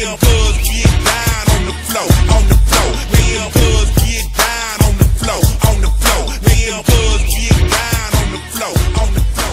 and Buzz get down on the floor, on the floor. Me and Buzz get down on the floor, on the floor. Me and Buzz get down on the floor, on the floor.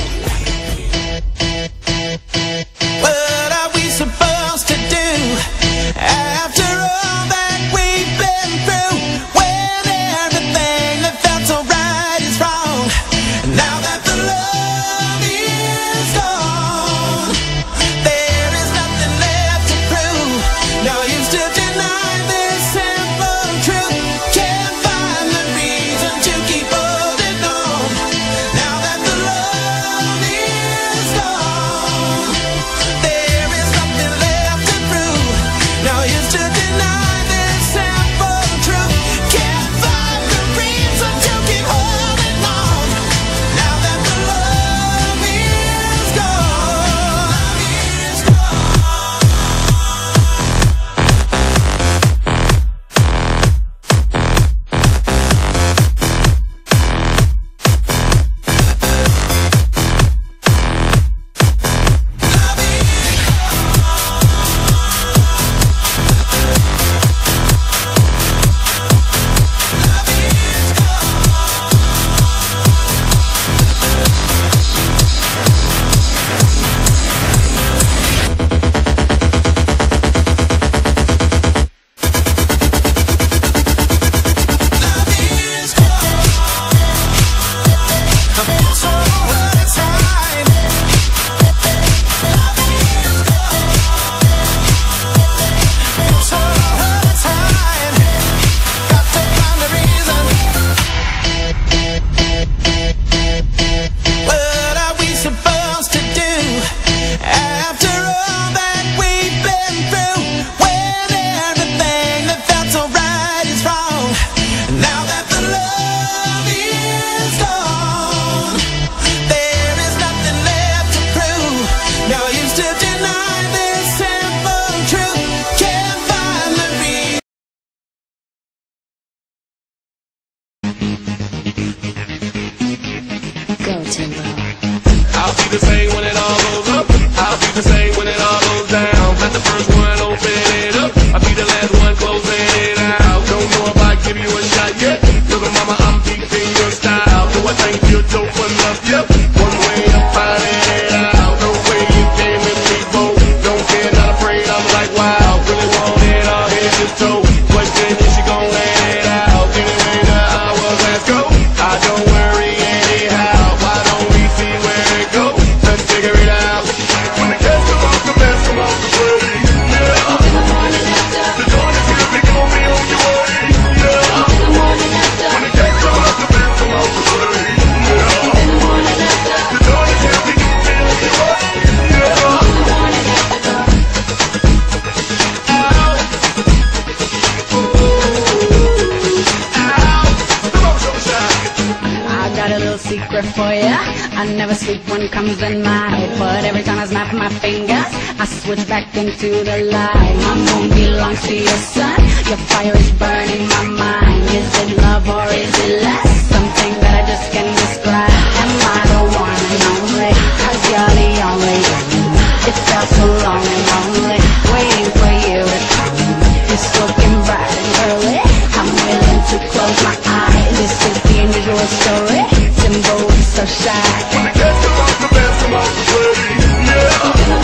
What are we supposed to do after all that we've been through? When everything that felt so right is wrong. Now that the love is gone, there is nothing left to prove. No use to deny this simple truth. Can't find the reason to keep holding on. Now that the love is gone, there is nothing left to prove. No use to deny this simple truth. Can't find the reason to keep holding on. Now that the love is gone, is gone. What are we supposed to do after all that we've been through? When everything that felt so right is wrong. Now that the love is gone, there is nothing left to prove. No use to deny this simple truth. Can't find the reason. Go, Timbo. I'll be the same when it all goes up. I'll be the same when it all goes down. Let the first one open it up. I'll be the last one closing it out. Don't know if I give you a shot yet. Little mama, I'm deep in your style. Do I think you're dope enough? Yep. One way I'm finding it out. No way you came with me, both. Don't care, not afraid. I'm like, wow. Really want it all. Here's your toe. Question is she gon' let it out? Anyway, the hours, let's go. I don't worry anyhow. Why don't we see where it goes? Let's figure it out. When the cats come off the best, come off the play. Yeah. The dawn is here, we gon' be on your way. Yeah. When the cats come off the best, come off the play. Yeah. The dawn is here, we gon' be on your way. Yeah. Ow. Ow. Come on, show shine. I got a little secret for ya. I never sleep when it comes to night, but every time I snap my fingers, I switch back into the light. My moon belongs to your sun. Your fire is burning my mind. Is it love or is it lust? Something that I just can't describe. Am I the one and only? 'Cause you're the only one. It felt so long and lonely, waiting for you to come. It's looking bright and early. I'm willing to close my eyes. This is the unusual story. Timbo is so shy. When the cats come off the best, come off the play. Yeah.